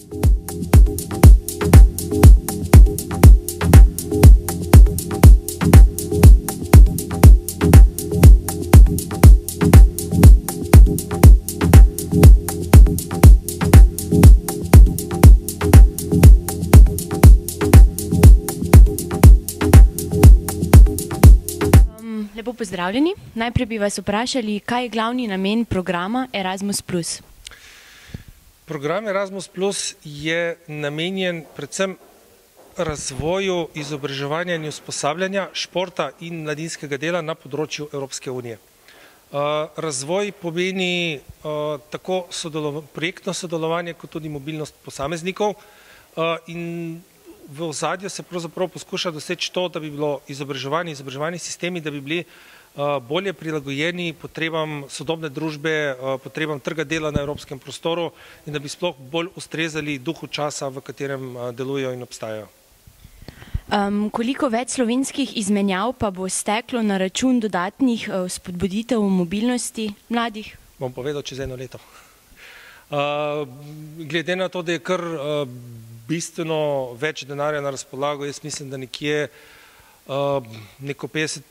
Lepo pozdravljeni. Najprej bi vas vprašali, kaj je glavni namen programa Erasmus+. Program Erasmus+ je namenjen predvsem razvoju izobraževanja in usposabljanja, športa in mladinskega dela na področju Evropske unije. Razvoj pomeni tako projektno sodelovanje, kot tudi mobilnost posameznikov in v ozadju se pravzaprav poskuša doseči to, da bi bilo izobraževalni sistemi, da bi bili bolje prilagojeni potrebam sodobne družbe, potrebam trga dela na evropskem prostoru in da bi sploh bolj ustrezali duhu časa, v katerem delujejo in obstajajo. Koliko več slovenskih izmenjav pa bo steklo na račun dodatnih spodbuditev mobilnosti mladih? Bom povedal čez 1 leto. Glede na to, da je kar bistveno več denarja na razpolago, jaz mislim, da nekje neko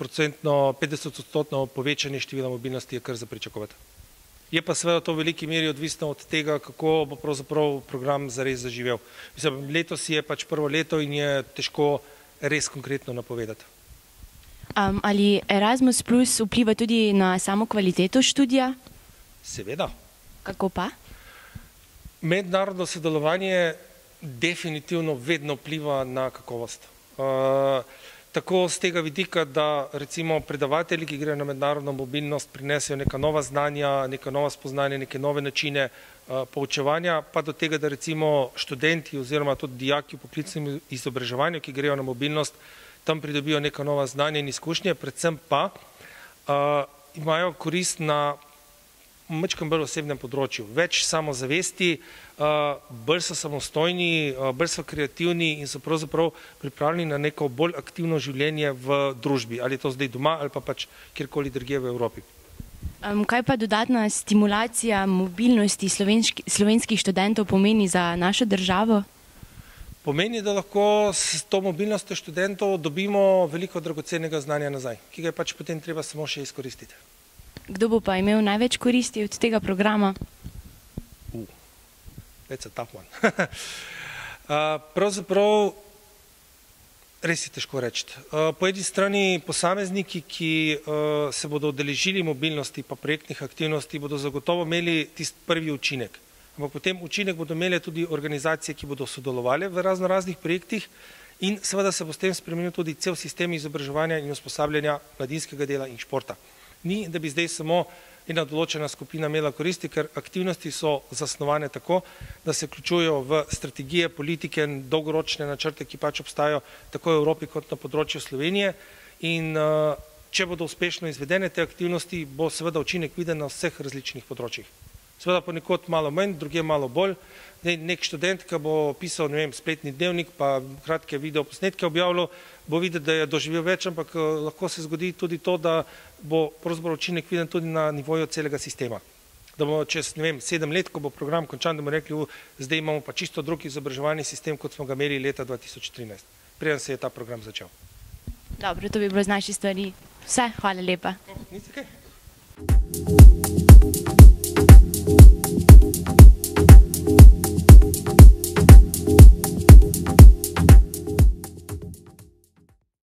50% povečanje števila mobilnosti je kar za pričakovati. Je pa seveda to v veliki meri odvisno od tega, kako bo pravzaprav program zares zaživel. Letos je pač prvo leto in je težko res konkretno napovedati. Ali Erasmus+ vpliva tudi na samo kvaliteto študija? Seveda. Kako pa? Mednarodno sodelovanje definitivno vedno vpliva na kakovost. Tako z tega vidika, da recimo predavatelji, ki grejo na mednarodno mobilnost, prinesejo neka nova znanja, neka nova spoznanja, neke nove načine poučevanja, pa do tega, da recimo študenti oziroma tudi dijaki v poklicnem izobraževanju, ki grejo na mobilnost, tam pridobijo neka nova znanja in izkušnje, predvsem pa imajo korist na majčkeno bolj osebnem področju. Več samozavesti, bolj so samostojni, bolj so kreativni in so pravzaprav pripravljeni na neko bolj aktivno življenje v družbi, ali je to zdaj doma ali pa pač kjerkoli drugje v Evropi. Kaj pa dodatna stimulacija mobilnosti slovenskih študentov pomeni za našo državo? Pomeni, da lahko s to mobilnostjo študentov dobimo veliko dragocenega znanja nazaj, ki ga je pač potem treba samo še izkoristiti. Kdo bo pa imel največ koristi od tega programa? That's a tough one. Pravzaprav res je težko reči. Po eni strani posamezniki, ki se bodo udeležili mobilnosti pa projektnih aktivnosti, bodo zagotovo imeli tisti prvi učinek. Ampak potem učinek bodo imeli tudi organizacije, ki bodo sodelovali v raznoraznih projektih in seveda se bo s tem spremenil tudi cel sistem izobraževanja in usposabljanja mladinskega dela in športa. Ni, da bi zdaj samo ena določena skupina imela koristi, ker aktivnosti so zasnovane tako, da se vključujejo v strategije, politike in dolgoročne načrte, ki pač obstajajo tako v Evropi kot na področju Slovenije. In če bodo uspešno izvedene te aktivnosti, bo seveda učinek viden na vseh različnih področjih. Seveda ponekod malo manj, drugje malo bolj. Nek študent, ki bo pisal, ne vem, spletni dnevnik, pa kratke videoposnetke objavljal, bo videti, da je doživel več, ampak lahko se zgodi tudi to, da bo pravzaprav učinek viden tudi na nivoju celega sistema. Da bomo čez, ne vem, 7 let, ko bo program končan, da bomo rekli, zdaj imamo pa čisto drug izobraževalni sistem, kot smo ga imeli leta 2013. Preden se je ta program začel. Dobro, to bi bilo z naše stvari vse. Hvala lepa. Nič kaj.